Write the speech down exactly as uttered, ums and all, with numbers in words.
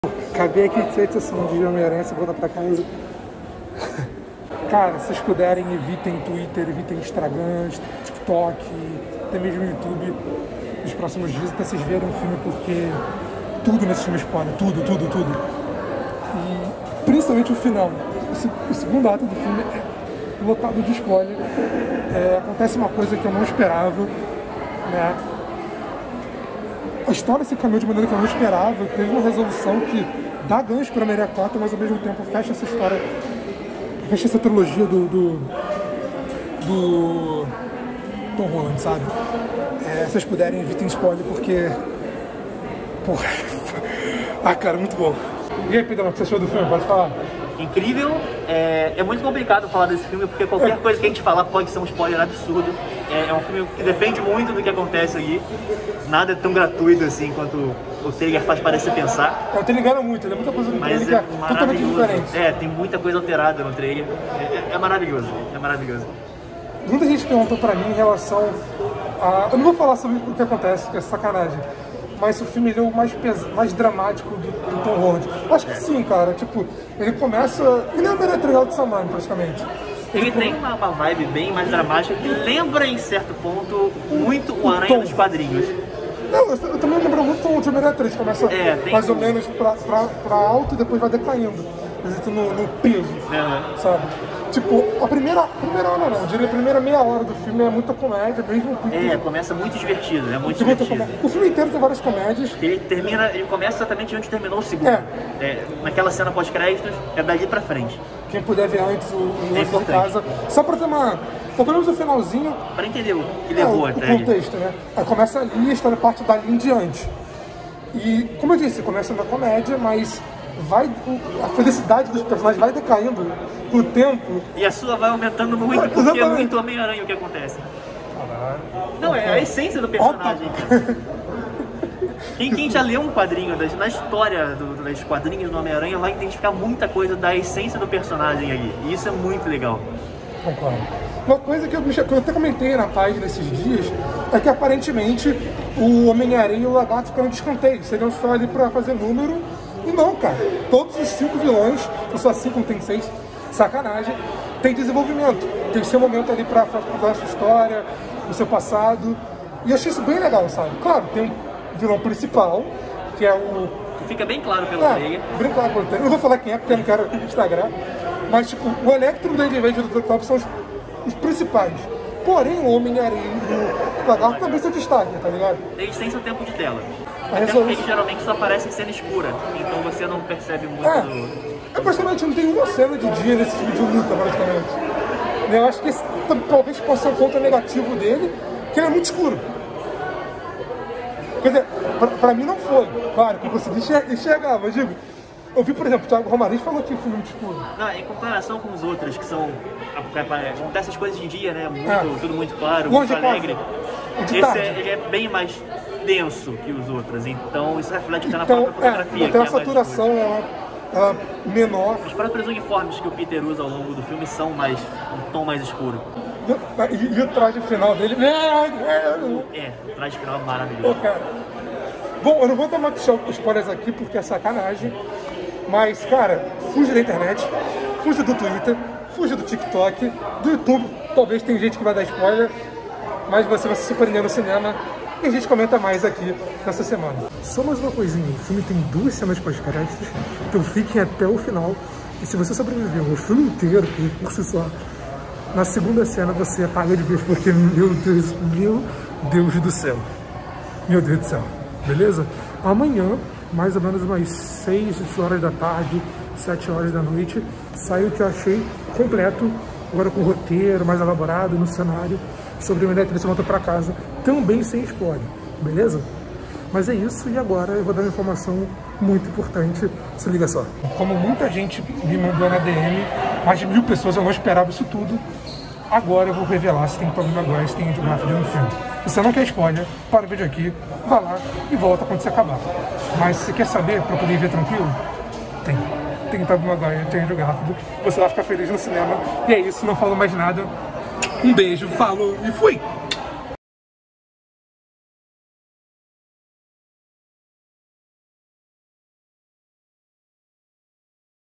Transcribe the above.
Acabei aqui de sair de sessão de Homem-Aranha, você volta pra casa. Cara, se vocês puderem, evitem Twitter, evitem Instagram, TikTok, até mesmo YouTube nos próximos dias, até vocês verem o filme, porque tudo nesse filme spoiler, tudo, tudo, tudo. E principalmente o final. O segundo ato do filme é lotado de spoiler. É, acontece uma coisa que eu não esperava, né? A história se caminhou de maneira que eu não esperava. Teve uma resolução que dá gancho para a Maria quatro, mas ao mesmo tempo fecha essa história, fecha essa trilogia do do, do Tom Holland, sabe? É, se vocês puderem, evitem spoiler, porque... Porra... Ah, cara, muito bom. E aí, Pedro, o que você achou do filme? Pode falar. Incrível. É, é muito complicado falar desse filme, porque qualquer coisa que a gente falar pode ser um spoiler absurdo. É, é um filme que depende muito do que acontece aqui. Nada é tão gratuito assim quanto o trailer faz parecer pensar. Eu te engano muito, tem muita coisa no trailer que é totalmente diferente. É, tem muita coisa alterada no trailer. É, é, é maravilhoso, é maravilhoso. Muita gente perguntou pra mim em relação a... Eu não vou falar sobre o que acontece, que é sacanagem. Mas o filme ele é o mais, pes... mais dramático do, do Tom Holland. Eu acho que sim, cara. Tipo, ele começa... Ele é o melhor trial de Saman, praticamente. Ele, ele tem uma, uma vibe bem mais dramática que lembra, em certo ponto, muito o Aranha dos quadrinhos. Não, eu, eu também lembro muito o Homem-Aranha três. Começa é, mais ou menos pra, pra, pra alto e depois vai decaindo. No, no peso, uhum. Sabe? Tipo, a primeira, primeira hora não, eu diria a primeira meia hora do filme é muita comédia, mesmo com... É, começa muito divertido, é muito divertido. O filme inteiro tem várias comédias. Ele termina, ele começa exatamente onde terminou o segundo. É. É, naquela cena pós-créditos, é dali pra frente. Quem puder ver antes o, o é de casa, só pra ter uma... Ou pelo menos o finalzinho... Pra entender o que levou é, até o contexto, ali. Né? Aí começa ali e a história parte dali em diante. E, como eu disse, começa na comédia, mas... Vai, a felicidade dos personagens vai decaindo com o tempo. E a sua vai aumentando muito, porque exatamente. É muito Homem-Aranha o que acontece. Não, é a essência do personagem. Quem, quem já leu um quadrinho das, na história do, das quadrinhos do Homem-Aranha vai identificar muita coisa da essência do personagem ali. E isso é muito legal. Concordo. Uma coisa que eu, que eu até comentei na página esses dias é que aparentemente o Homem-Aranha e o Lagarto ficaram de escanteio. Seriam só ali pra fazer número. E não, cara, todos os cinco vilões, ou só cinco, não tem seis, sacanagem, tem desenvolvimento, tem seu momento ali pra contar a sua história, o seu passado, e eu achei isso bem legal, sabe? Claro, tem um vilão principal, que é o... Que fica bem claro pelo é, trailer. Bem claro pelo trailer, não vou falar quem é, porque eu não quero Instagram, mas tipo, o Electro, o Duende Verde e o doutor Octopus são os, os principais. Porém, o Homem-Aranha e o Lagarto também são destaque, tá ligado? Eles têm seu tempo de tela. A Até resolução... porque eles geralmente só aparecem em cena escura, então você não percebe muito é. do... Eu praticamente não tenho uma cena de dia nesse filme de luta, praticamente. Eu acho que esse talvez possa ser um ponto negativo dele, que ele é muito escuro. Quer dizer, pra, pra mim não foi, claro, que eu consegui enxergar, mas digo, eu vi, por exemplo, o Thiago Romariz falou que o filme é muito escuro. Não, em comparação com os outros, que são... acontecem as coisas de dia, né? Muito, é. Tudo muito claro, longe muito alegre. Esse é, ele é bem mais denso que os outros, então isso reflete até na então, própria fotografia. É, até a saturação é, é menor. Os próprios uniformes que o Peter usa ao longo do filme são mais um tom mais escuro. E, e, e o traje final dele... É, o traje final é maravilhoso. Pô, cara. Bom, eu não vou dar muitos spoilers aqui porque é sacanagem, mas, cara, fuja da internet, fuja do Twitter, fuja do TikTok, do YouTube. Talvez tem gente que vai dar spoiler, mas você vai se surpreender no cinema e a gente comenta mais aqui nessa semana. Só mais uma coisinha, o filme tem duas cenas pós-créditos, então fiquem até o final. E se você sobreviveu o filme inteiro, por si só, na segunda cena você apaga de vez, porque, meu Deus, meu Deus do céu. Meu Deus do céu. Beleza? Amanhã, mais ou menos umas seis horas da tarde, sete horas da noite, sai o que eu achei completo, agora com roteiro mais elaborado, no cenário, sobre o Electro volta pra casa, também sem spoiler, beleza? Mas é isso, e agora eu vou dar uma informação muito importante, se liga só. Como muita gente me mandou na D M, mais de mil pessoas, eu não esperava isso tudo, agora eu vou revelar se tem Tobey Maguire, se tem Andrew Garfield no filme. Se você não quer spoiler, para o vídeo aqui, vai lá e volta quando você acabar. Mas se você quer saber, para poder ver tranquilo, tem. Tem Tobey Maguire, tem Andrew Garfield, você vai ficar feliz no cinema. E é isso, não falo mais nada. Um beijo, falou e fui!